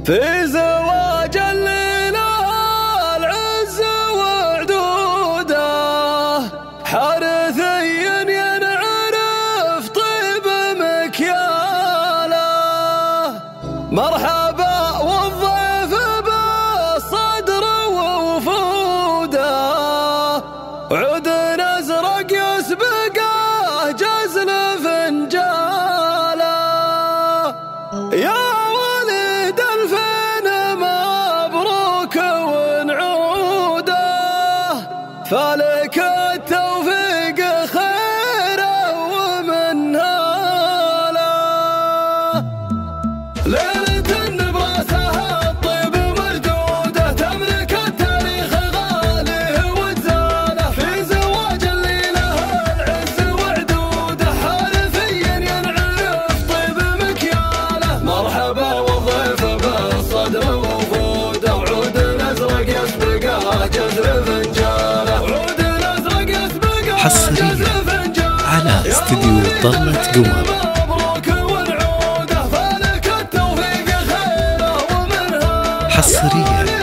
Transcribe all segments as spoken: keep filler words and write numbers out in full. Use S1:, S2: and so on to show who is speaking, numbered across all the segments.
S1: في زواج الليلة العز وعدوده حارثيا ينعرف طيب مكياله. مرحبا والضيف بالصدر ووفوده عود ازرق يسبقه جزل فنجاله. يا ولد الفين مبروك ونعوده فلك التوفيق خيره ومنهاله. ليلة نبراسها الطيب مردوده تملك التاريخ غاليه وتزاله. في زواج الليلة العز وعدوده حارثيا ينعرف طيب مكياله. مرحبا والضيف بالصدر ووفوده وعود ازرق يسبقه جزر فنجاله. عود ازرق يسبقه
S2: حصريا على استديو ضلة قمر. حصريا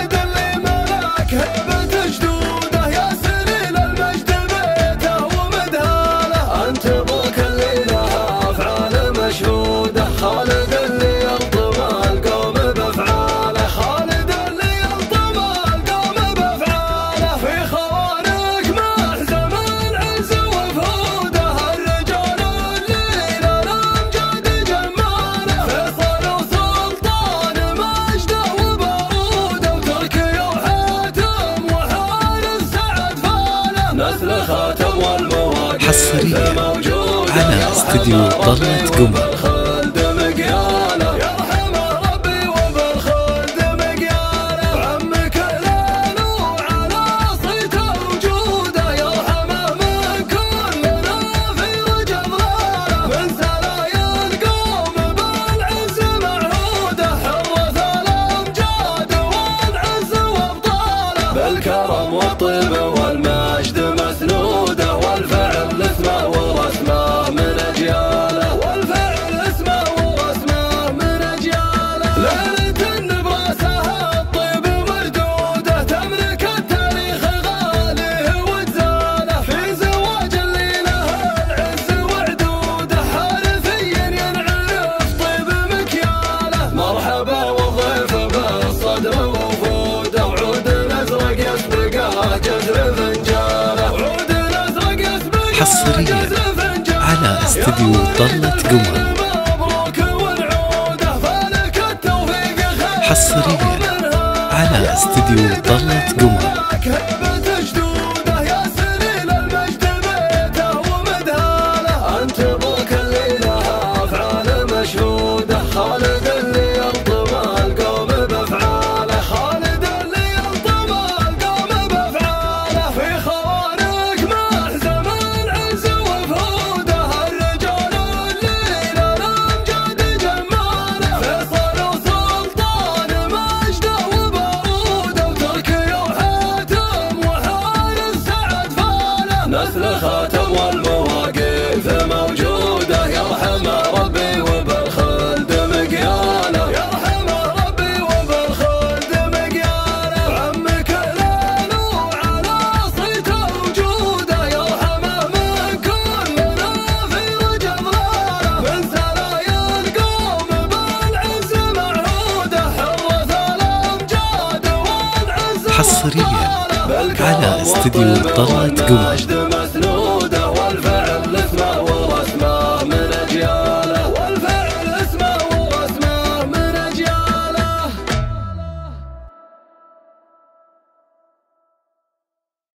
S1: أنت ابوك الليلة أفعال مشهودة. خالد اللي يلطم القوم بأفعاله. خالد اللي يلطم القوم بأفعاله. في خوارق محزم العز وفوده الرجال الليلة الأمجاد جماله. فيصل وسلطان مجده وباروده وتركي وحاتم وحارس سعد فاله. نسل خاتم والمواقف
S2: حصريا على استديو ضلة قمر.
S1: بالخلد مقياله يرحمه ربي وبالخلد مقياله. وعمك ليل وعلى صيته وجوده يرحمه من كلنا في رجب ضاله. من سرايا القوم بالعز معهوده حرث الامجاد والعز وابطاله. بالكرم والطيب والمجد مسنوده والفعل اسمه ورسمه من اجياله. والفعل اسمه ورسمه من اجياله. ليلة نبراسها الطيب مردوده تملك التاريخ غاليه وتزاله. في زواج الليلة العز وعدوده حارثيا ينعرف طيب مكياله. مرحبا والضيف بالصدر ووفوده وعود ازرق يسبقه جزر فنجاله. عود ازرق يسبقه
S2: حصريا على استديو ضلة قمر. حصريا على استديو ضلة قمر.
S1: أنت ابوك الليلة أفعال مشهودة. خالد اللي يلطم القوم بأفعاله. خالد اللي يلطم القوم بأفعاله. في خوارق محزم العز وفوده الرجال الليلة الأمجاد جماله. فيصل وسلطان مجده وباروده وتركي وحاتم وحارس سعد فاله. نسل خاتم والمواقف موجودة يرحمه ربي وبالخلد مقياله. يرحمه ربي وبالخلد مقياله. وعمك ليل وعلى صيته وجوده يرحمه من كلنا في رجب ضاله. من سرايا القوم بالعز معهوده حرث الامجاد والعز
S2: حصريا على استديو ضلة قمر.